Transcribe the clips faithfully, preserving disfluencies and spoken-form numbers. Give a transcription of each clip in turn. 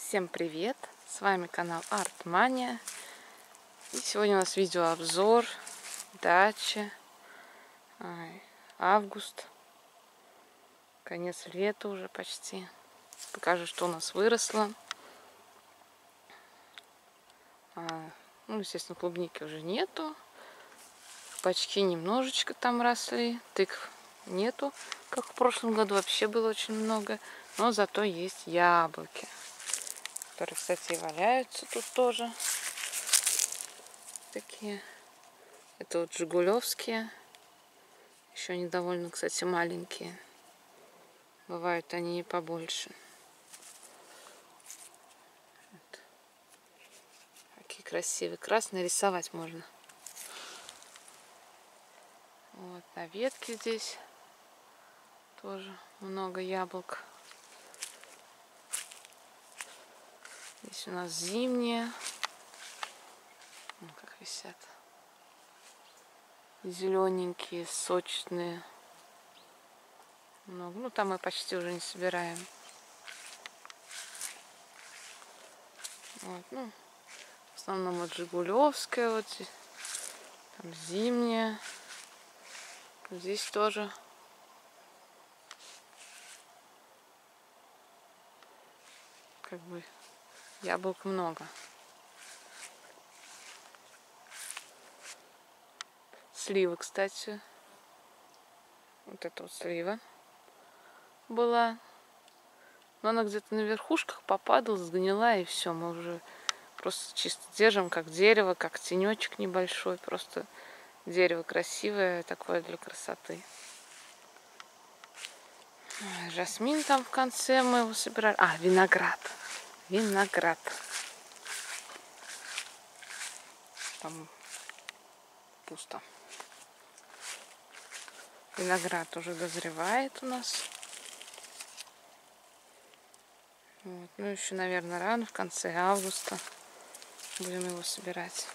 Всем привет! С вами канал Артмания. И сегодня у нас видеообзор дачи. Ай, август. Конец лета уже почти. Покажу, что у нас выросло. А, ну, естественно, клубники уже нету. Кабачки немножечко там росли. Тыкв нету, как в прошлом году. Вообще было очень много. Но зато есть яблоки, которые, кстати, валяются тут тоже. Такие. Это вот жигулевские. Еще они довольно, кстати, маленькие. Бывают они и побольше. Вот. Какие красивые. Красные рисовать можно. Вот на ветке здесь тоже много яблок. Здесь у нас зимние. Вон как висят. Зелененькие, сочные. Много. Ну, там мы почти уже не собираем. Вот, ну, в основном вот жигулевская, вот здесь. Там зимняя. Здесь тоже. Как бы яблок много. Слива, кстати. Вот это вот слива была. Но она где-то на верхушках попадала, сгнила, и все. Мы уже просто чисто держим как дерево, как тенечек небольшой. Просто дерево красивое, такое для красоты. Жасмин там в конце мы его собирали. А, виноград. Виноград. Там пусто. Виноград уже дозревает у нас. Вот. Ну, еще, наверное, рано, в конце августа будем его собирать.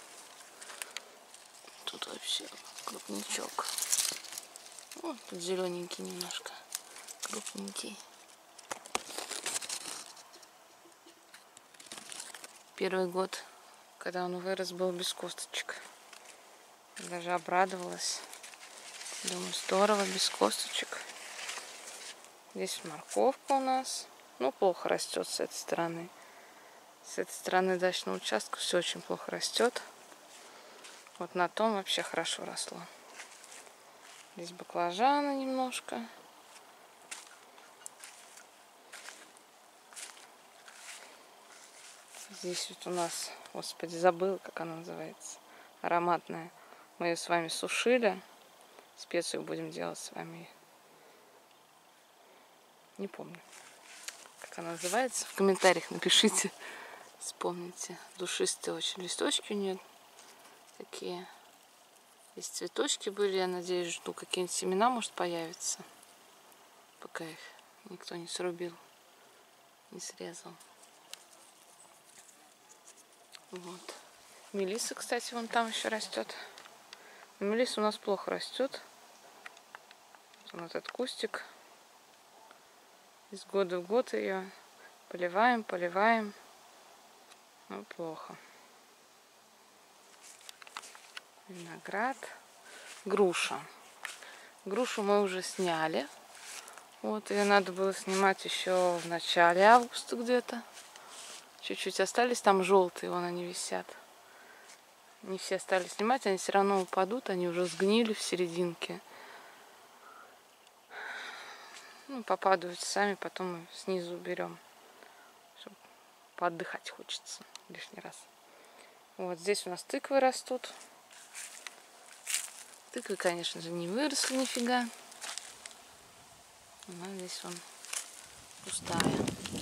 Тут вообще крупничок. Вот тут зелененький немножко. Крупненький. Первый год, когда он вырос, был без косточек. Даже обрадовалась. Думаю, здорово, без косточек. Здесь морковка у нас. Ну, плохо растет с этой стороны. С этой стороны дачного участка все очень плохо растет. Вот на том вообще хорошо росло. Здесь баклажаны немножко. Здесь вот у нас, господи, забыла, как она называется. Ароматная. Мы ее с вами сушили. Специю будем делать с вами. Не помню, как она называется. В комментариях напишите. Вспомните. Душистые очень. Листочки у нее такие. Здесь цветочки были. Я надеюсь, жду какие-нибудь семена, может, появятся. Пока их никто не срубил, не срезал. Вот. Мелисса, кстати, вон там еще растет. Мелисса у нас плохо растет. Вот этот кустик. Из года в год ее поливаем, поливаем. Ну, плохо. Виноград. Груша. Грушу мы уже сняли. Вот, ее надо было снимать еще в начале августа где-то. Чуть-чуть остались, там желтые, вон они висят. Не все стали снимать, они все равно упадут, они уже сгнили в серединке. Ну, попадают сами, потом мы снизу уберем. Чтобы поотдыхать хочется лишний раз. Вот здесь у нас тыквы растут. Тыквы, конечно же, не выросли нифига. Но здесь он пустая.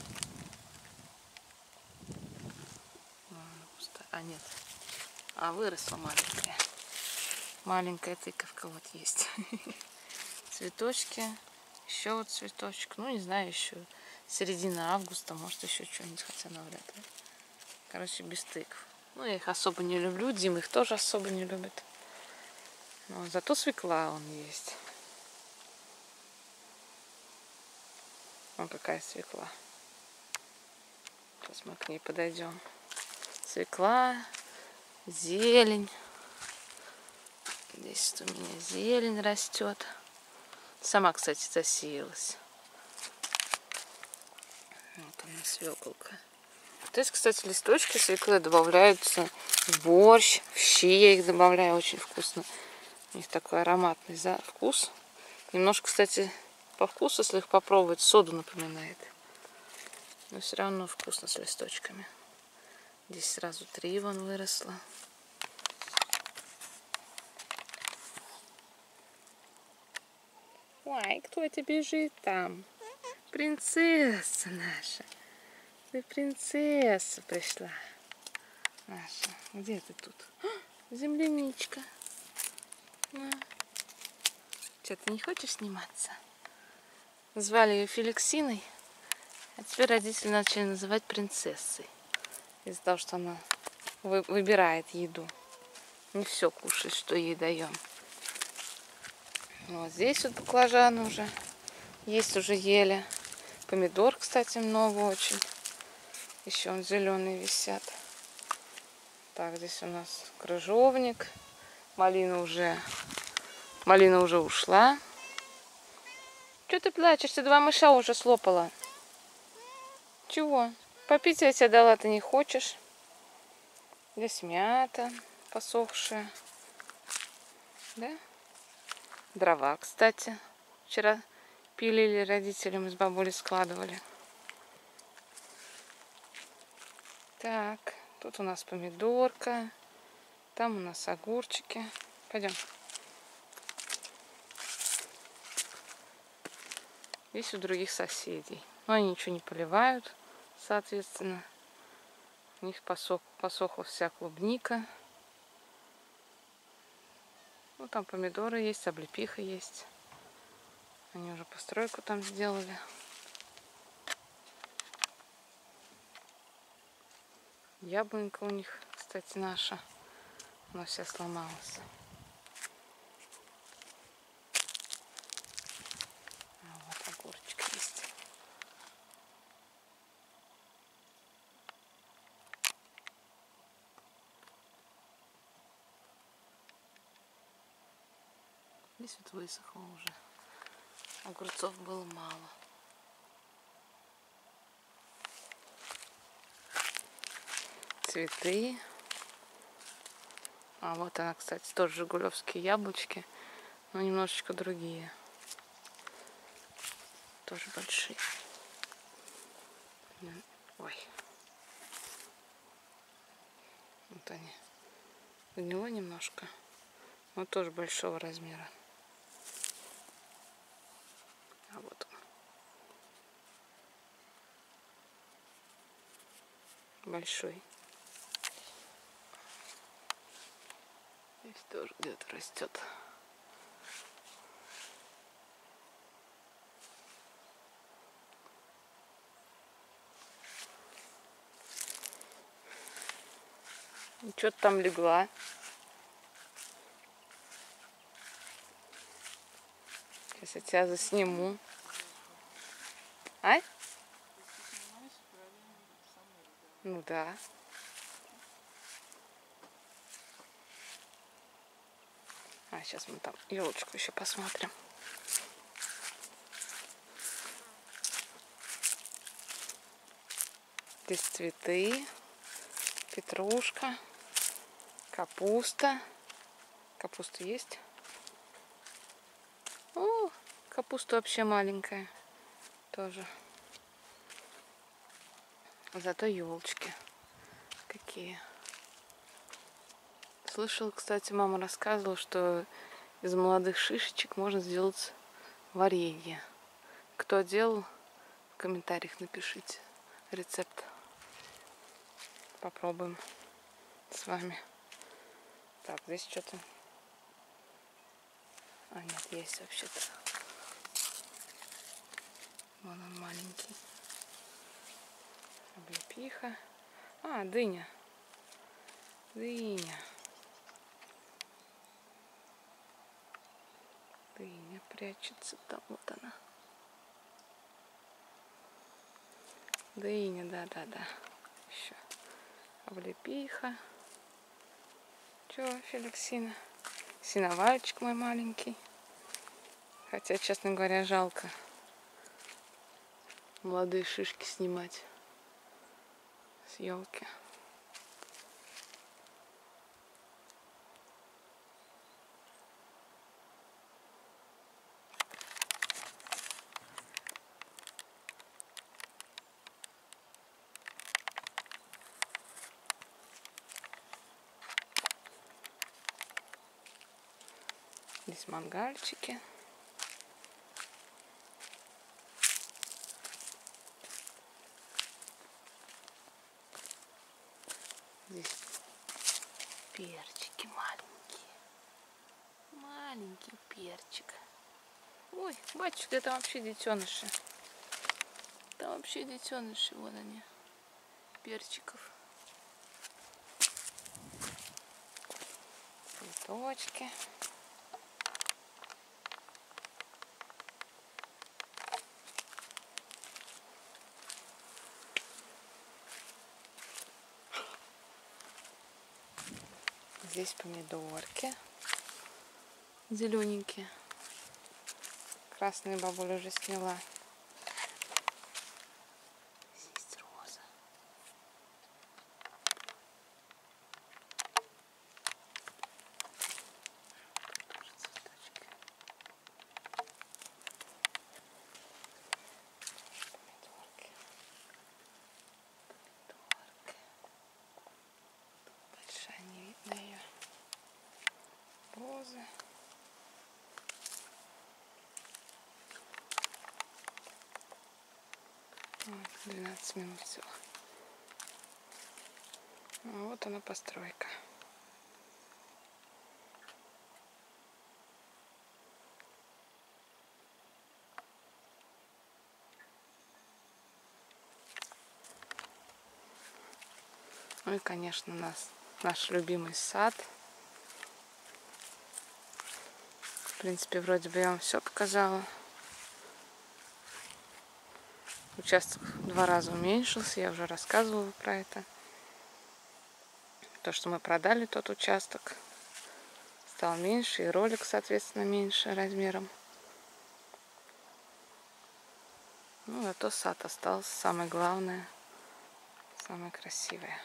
Пустая. А нет. А выросла маленькая. Маленькая тыковка вот есть. Цветочки. Еще вот цветочек. Ну, не знаю, еще середина августа. Может, еще что-нибудь, хотя навряд ли. Короче, без тыкв. Ну, я их особо не люблю. Дима их тоже особо не любит. Но зато свекла он есть. Вон какая свекла. Сейчас Сейчас мы к ней подойдем. Свекла, зелень. Здесь у меня зелень растет. Сама, кстати, засеялась. Вот она, свеколка. Здесь, кстати, листочки свеклы добавляются в борщ, в щи я их добавляю, очень вкусно. У них такой ароматный вкус. Немножко, кстати, по вкусу, если их попробовать, соду напоминает. Но все равно вкусно с листочками. Здесь сразу три вон выросло. Ой, кто это бежит там? Принцесса наша. Ты принцесса пришла. Наша. Где ты тут? А, земляничка. На. Что, ты не хочешь сниматься? Звали ее Феликсиной, а теперь родители начали называть принцессой. Из-за того, что она вы выбирает еду. Не все кушает, что ей даем. Вот здесь вот баклажаны уже есть, уже ели. Помидор, кстати, много очень. Еще он зеленые висят. Так, здесь у нас крыжовник. Малина уже, малина уже ушла. Че ты плачешь? Ты два мыша уже слопала. Чего? Попить я тебе дала, ты не хочешь. Здесь мята посохшая. Да? Дрова, кстати, вчера пилили родителям, из бабули складывали. Так, тут у нас помидорка, там у нас огурчики. Пойдем. Здесь у других соседей. Но они ничего не поливают, соответственно. У них посох, посохла вся клубника. Ну, там помидоры есть, облепиха есть. Они уже постройку там сделали. Яблонька у них, кстати, наша. Она вся сломалась. А вот огурчик есть. Здесь вот высохло уже. Огурцов было мало. Цветы. А вот она, кстати, тоже жигулевские яблочки, но немножечко другие. Тоже большие. Ой. Вот они. Гнило немножко, но тоже большого размера. А вот он. Большой. Здесь тоже где-то растет. И что-то там легла. Сейчас я тебя засниму. А? Ну да. А, сейчас мы там елочку еще посмотрим. Здесь цветы, петрушка, капуста. Капуста есть? О, капуста вообще маленькая. Тоже. Зато елочки какие. Слышала, кстати, мама рассказывала, что из молодых шишечек можно сделать варенье. Кто делал, в комментариях напишите рецепт. Попробуем с вами. Так, здесь что-то... А, нет, есть вообще-то. Вон он маленький. Облепиха. А, дыня. Дыня. Дыня прячется там, вот она. Дыня, да-да-да. еще облепиха. Че, Феликсина? Синовальчик мой маленький. Хотя, честно говоря, жалко молодые шишки снимать с елки. Здесь мангальчики. Здесь перчики маленькие. Маленький перчик. Ой, батюшка, это вообще детеныши. Там вообще детеныши, вон они. Перчиков. Цветочки. Здесь помидорки зелененькие. Красные бабуля уже сняла. Здесь роза. Тоже цветочки. Помидорки. Помидорки. Большая, не видно ее. Розы. двенадцать минут всего. А вот она постройка. Ну и, конечно, у нас наш любимый сад. В принципе, вроде бы я вам все показала. Участок в два раза уменьшился, я уже рассказывала про это. То, что мы продали тот участок, стал меньше, и ролик, соответственно, меньше размером. Ну, зато сад остался, самое главное, самое красивое.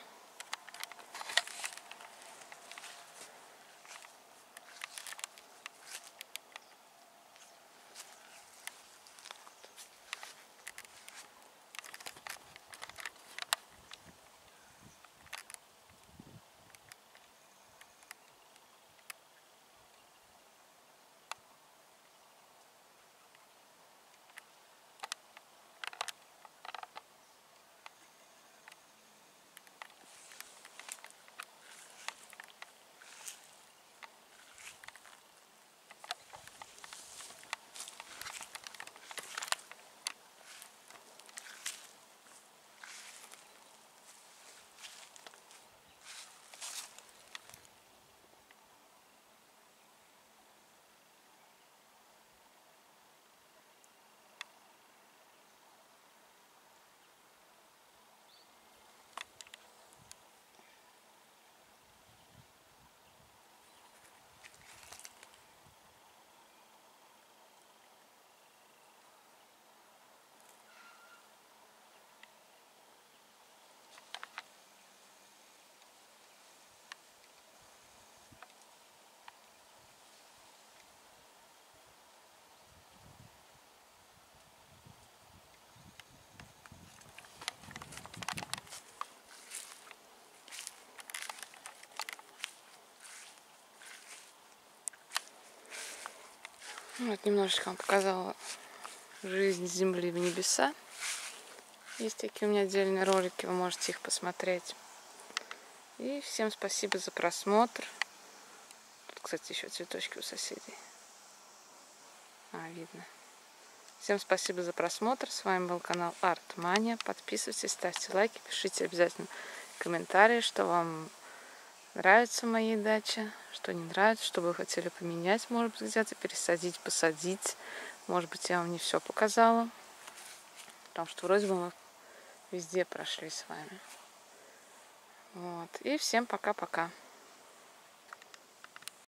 Вот немножечко вам показала жизнь с земли в небеса. Есть такие у меня отдельные ролики, вы можете их посмотреть. И всем спасибо за просмотр. Тут, кстати, еще цветочки у соседей. А, видно. Всем спасибо за просмотр. С вами был канал Артмания. Подписывайтесь, ставьте лайки, пишите обязательно комментарии, что вам нравится в моей даче, что не нравится, что вы хотели поменять, может быть, где-то пересадить, посадить. Может быть, я вам не все показала, потому что вроде бы мы везде прошли с вами. Вот. И всем пока-пока.